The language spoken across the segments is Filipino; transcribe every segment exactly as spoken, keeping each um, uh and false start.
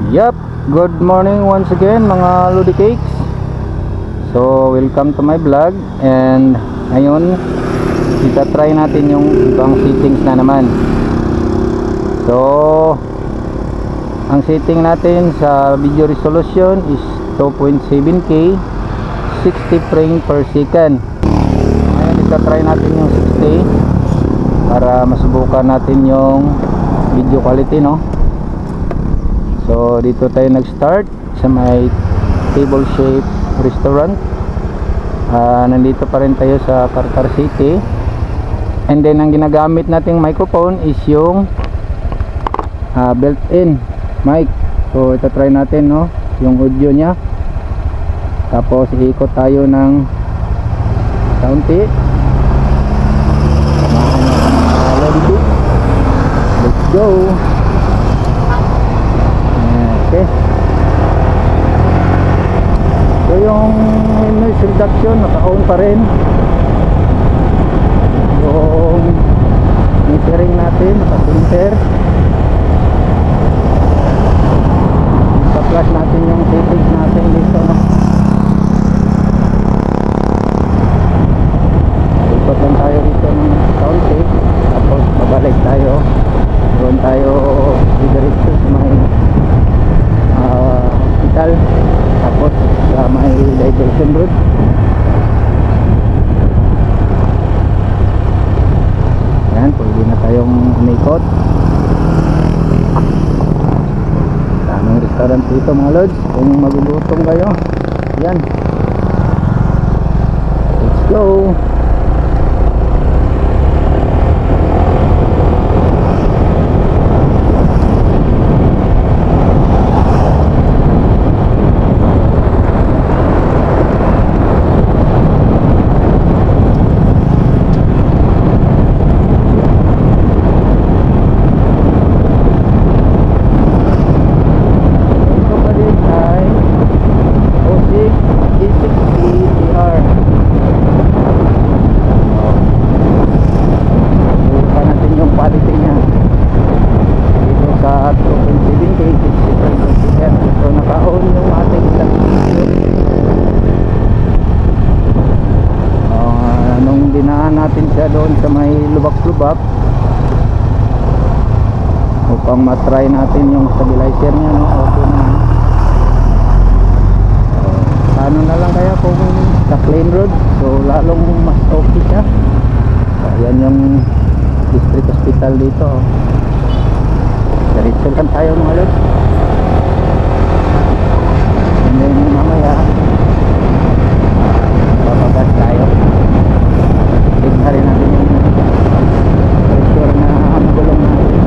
Yup, good morning once again mga Lodi Cakes. So, welcome to my vlog. And ngayon, kita try natin yung ibang settings na naman. So, ang setting natin sa video resolution is two point seven K, sixty frame per second. Ngayon, kita try natin yung sixty para masubukan natin yung video quality, no? So dito tayo nag-start sa may table shape restaurant. uh, Nandito pa rin tayo sa Carter City. And then ang ginagamit nating microphone is yung uh, built-in mic. So ito try natin, no, yung audio nya. Tapos iikot tayo ng kaunti. Let's go. Okay. So yung noise reduction naka-on pa rin. Yung metering natin naka-filter. Naka-flash natin yung settings natin dito, no? Ikot lang tayo dito ng kaunti. Tapos babalik tayo. Doon tayo diretso sa may Uh, hospital, tapos sa may diversion road. Yan, pwede na tayong umikot. Daming restaurant dito mga lods. Kung magugutom kayo, yan, let's go. Natin siya doon sa may lubak-lubak upang matry natin yung stabilizer niya, no? Okay na. Uh, ano na lang kaya kung sa plain road, so lalong mas okay siya. Ayan yung district hospital dito. Diretso lang tayo mga lods. And then mamaya bababas tayo. Tignan rin natin yung pressure na magulong natin.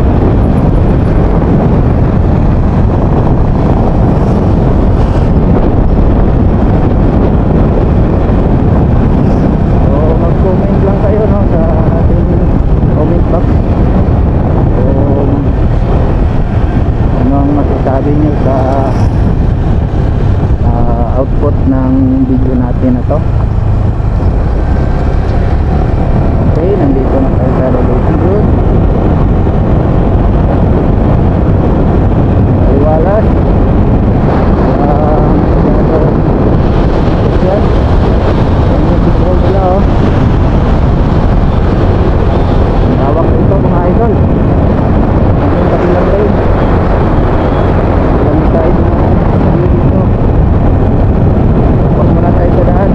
So mag-comment lang kayo, no, sa ating comment box kung ano ang masasabi nyo sa uh, output ng video natin na to. Okay, nandito na tayo sa Revolution Road. Aliwalas. Um, masyado yan. Yan yung control nila, oh. Ang tawag dito mga idol. Ang kabilang lane. Ilang side na dito. Tapos muna tayo sa daan.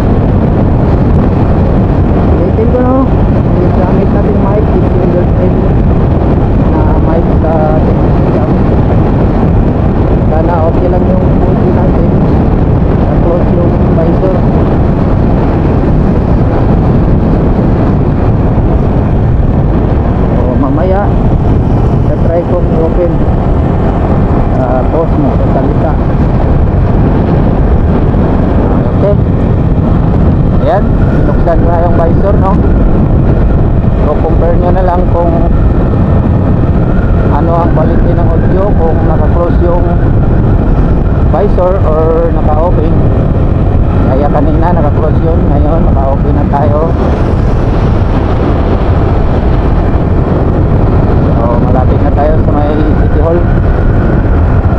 Ito, no? Yung gamit natin mic is yung built-in na mic sa technician. Sana okay lang yung audio natin. Na-close yung visor. So mamaya sa-try kong i-open uh, pause mo sa salita. Okay. Ayan, sinuksan ko na yung visor, no? So compare nyo na lang kung ano ang quality ng audio, kung naka-close yung visor or naka-open. Kaya kanina naka-close yun, ngayon naka-open na tayo. So malapit na tayo sa may City Hall.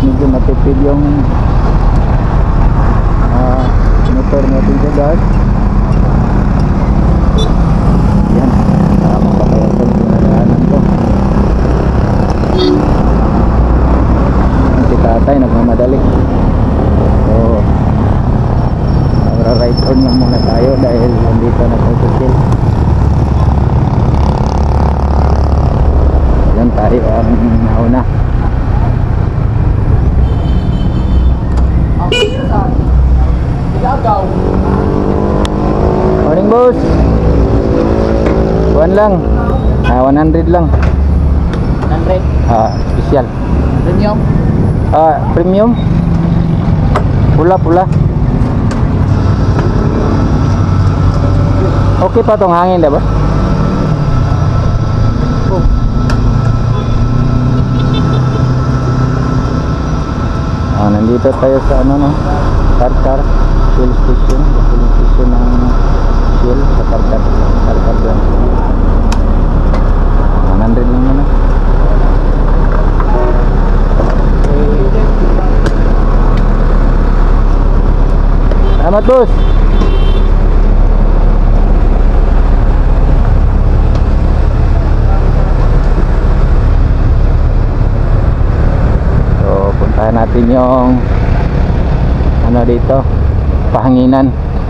medyo matipid yung uh, motor natin sa gas. Yan, uh, mapapayatan yung pinadaanan ko. Si tatay nagmamadali, so right turn lang muna tayo dahil nandito na tayo sa chill. Yan, tayo ang nauna. Morning boss. One lang, ah, one hundred lang. one hundred? Ah, special. Premium? Ah, premium. Pula-pula. Okay pa tong hangin, diba? Oh. Ah, nandito tayo sa ano no? Karkar Shell Station, Shell Station ng Shell sa Karkar, Karkar lang. one hundred lang muna. Salamat boss. Puntahan natin yung ano dito, pahanginan.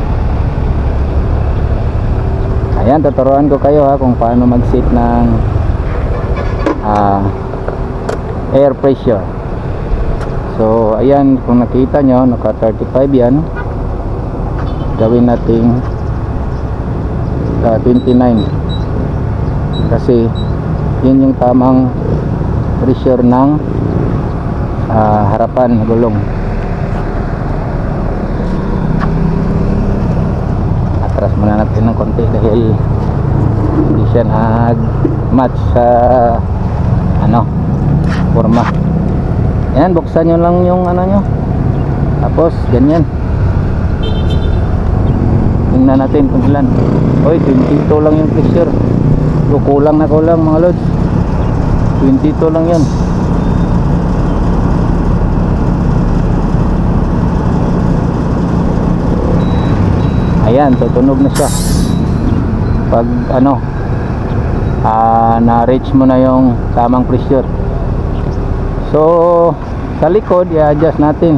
Ayan, tuturuan ko kayo ha kung paano mag-set ng uh, air pressure. So ayan, kung nakita nyo, naka thirty-five yan. Gawin natin uh, twenty-nine, kasi yun yung tamang pressure ng Uh, harapan na gulong. Atras muna natin ng konti dahil hindi siya nag-match sa ano, forma. Yan, buksan nyo lang yung ano nyo, tapos ganyan. Tingnan natin kung ilan. Oy, twenty-two lang yung pressure. So, kulang na kulang mga lods, twenty-two lang yan. Ayan, tutunog na siya pag ano, uh, na-reach mo na yung tamang pressure. So sa likod, i-adjust natin,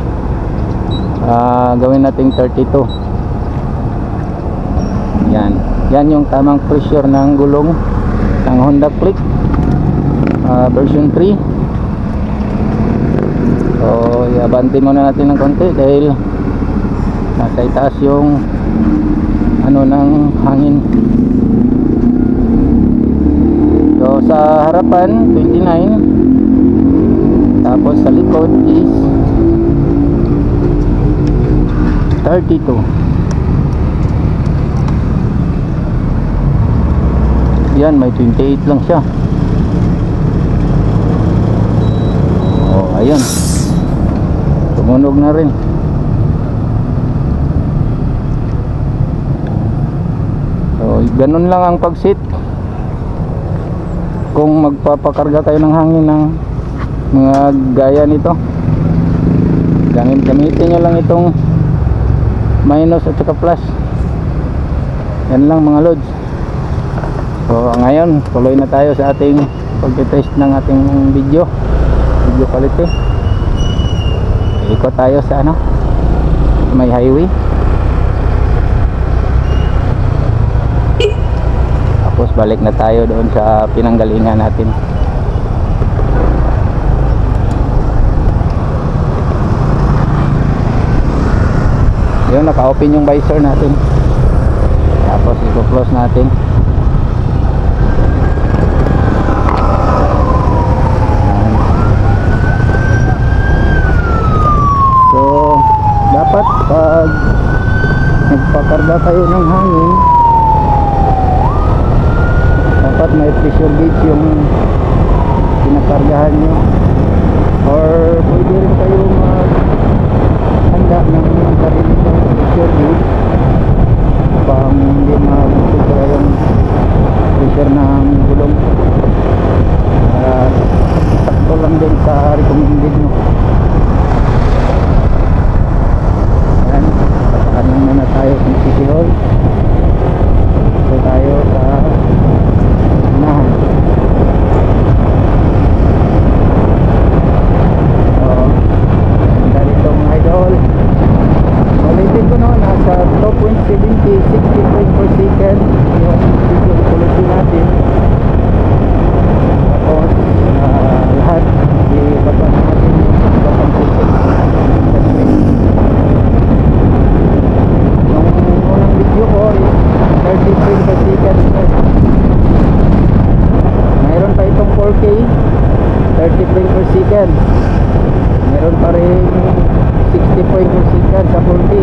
uh, gawin natin thirty-two. Yan, yan yung tamang pressure ng gulong ng Honda Click uh, version three. So i-abante muna natin ng konti dahil nasa itaas yung ano ng hangin. So sa harapan twenty-nine, tapos sa likod is thirty-two. Yan, may twenty-eight lang siya. Oh, ayun, tumunog na rin. So ganun lang ang pag-set kung magpapakarga kayo ng hangin ng mga gaya nito. Gamit, gamitin nyo lang itong minus at saka plus. Yan lang mga loads. So ngayon tuloy na tayo sa ating pag-test ng ating video video quality. Ikot tayo sa ano, may highway. Tapos balik na tayo doon sa pinanggalingan natin. Yun, naka-open yung visor natin. Tapos i-close natin. So dapat pag nagpakarga kayo ng hangin, dapat may pressure gauge yung pinakargahan nyo, or pwede rin kayo maghanda ng sarili ng pressure gauge pang hindi mabuti yung pressure ng gulong, para sakto lang din sa recommended nyo. frame per second sa forty.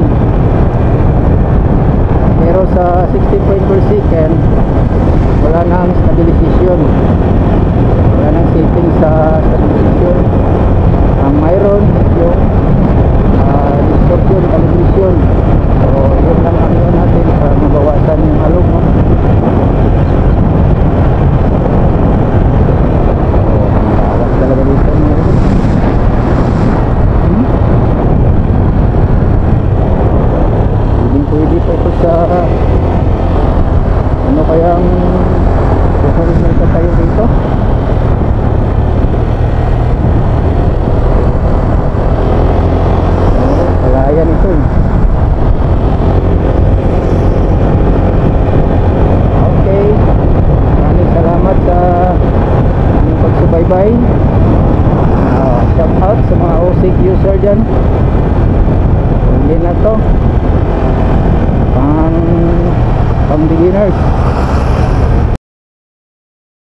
Pero sa sixty frame per second wala nang stabilization, wala nang setting sa stabilization. Ang mayroon yung uh, distortion calibration. So yun lang ang yun natin para mabawasan yung alog, no? Talaga dito hmm? Pwede pwede pa ito sa ano kayang susunod na tayo dito. Palayan ito eh. Okay, maraming salamat sa inyong pagsubaybay. Uh, shout out sa mga O S I C user dyan. Hindi na to pang pang beginners.